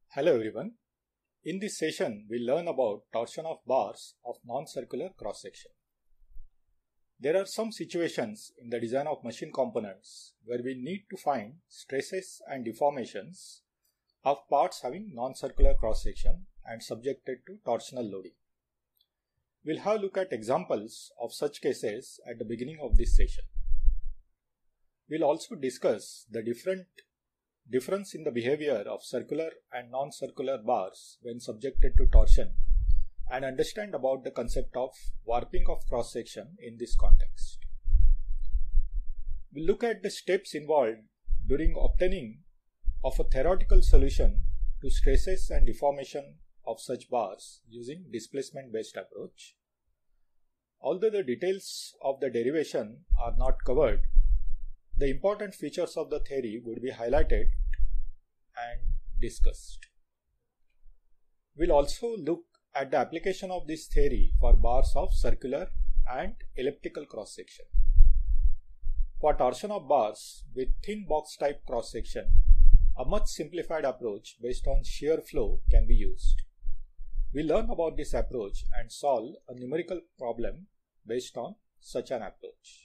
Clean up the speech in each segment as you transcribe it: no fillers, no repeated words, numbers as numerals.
Hello everyone. In this session, we'll learn about torsion of bars of non-circular cross-section. There are some situations in the design of machine components where we need to find stresses and deformations of parts having non-circular cross-section and subjected to torsional loading. We'll have a look at examples of such cases at the beginning of this session. We'll also discuss the difference in the behavior of circular and non-circular bars when subjected to torsion and understand about the concept of warping of cross-section in this context. We'll look at the steps involved during obtaining of a theoretical solution to stresses and deformation of such bars using displacement-based approach. Although the details of the derivation are not covered, the important features of the theory would be highlighted and discussed. We'll also look at the application of this theory for bars of circular and elliptical cross-section. For torsion of bars with thin box type cross-section, a much simplified approach based on shear flow can be used. We'll learn about this approach and solve a numerical problem based on such an approach.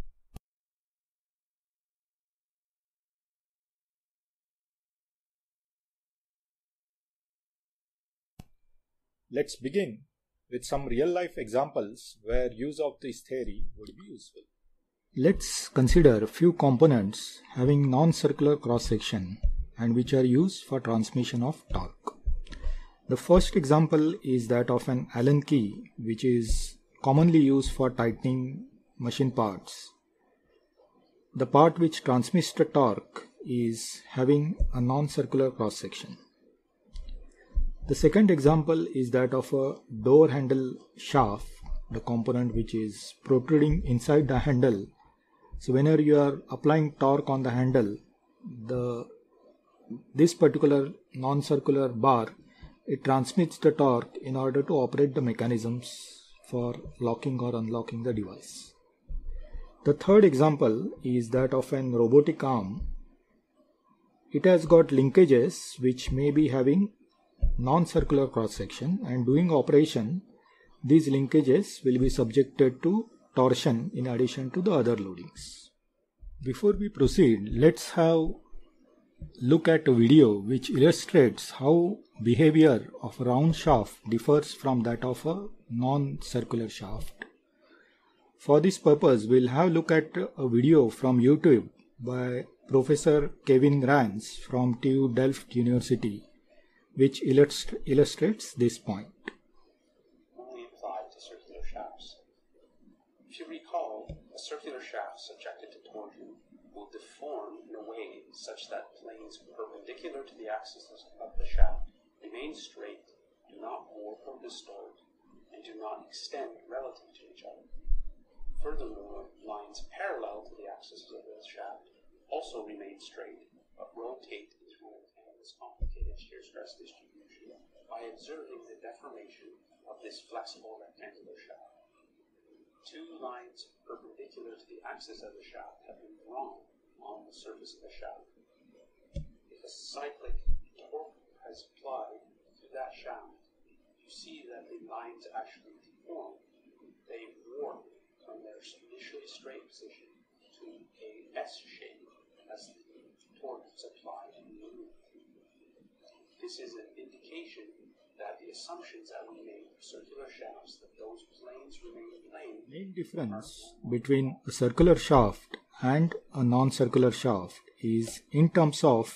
Let's begin with some real-life examples where use of this theory would be useful. Let's consider a few components having non-circular cross-section and which are used for transmission of torque. The first example is that of an Allen key, which is commonly used for tightening machine parts. The part which transmits the torque is having a non-circular cross-section. The second example is that of a door handle shaft, the component which is protruding inside the handle. So whenever you are applying torque on the handle, this particular non-circular bar, it transmits the torque in order to operate the mechanisms for locking or unlocking the device. The third example is that of an robotic arm. It has got linkages which may be having non-circular cross-section, and during operation these linkages will be subjected to torsion in addition to the other loadings. Before we proceed, let's have look at a video which illustrates how behavior of a round shaft differs from that of a non-circular shaft. For this purpose, we'll have a look at a video from YouTube by Professor Kevin Rans from TU Delft University, which illustrates this point. Only applied to circular shafts. If you recall, a circular shaft subjected to torsion will deform in a way such that planes perpendicular to the axis of the shaft remain straight, do not warp or distort, and do not extend relative to each other. Furthermore, lines parallel to the axis of the shaft also remain straight, but rotate through this complicated shear stress distribution by observing the deformation of this flexible rectangular shaft. Two lines perpendicular to the axis of the shaft have been drawn on the surface of the shaft. If a cyclic torque is applied to that shaft, you see that the lines actually deform. They warp from their initially straight position to a S shape as the torque is applied and removed. This is an indication that the assumptions that we made for circular shafts, that those planes remain plane. Main difference between a circular shaft and a non-circular shaft is in terms of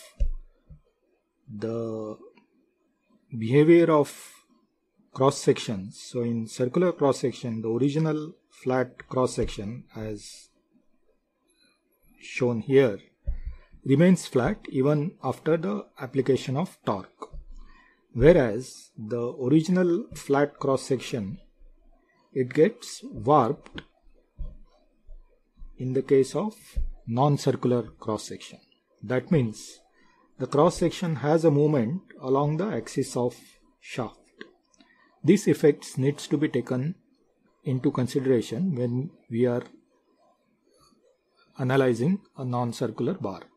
the behavior of cross sections. So in circular cross section, the original flat cross section as shown here remains flat even after the application of torque, whereas the original flat cross section, it gets warped in the case of non-circular cross section. That means the cross section has a movement along the axis of shaft. These effects needs to be taken into consideration when we are analyzing a non-circular bar.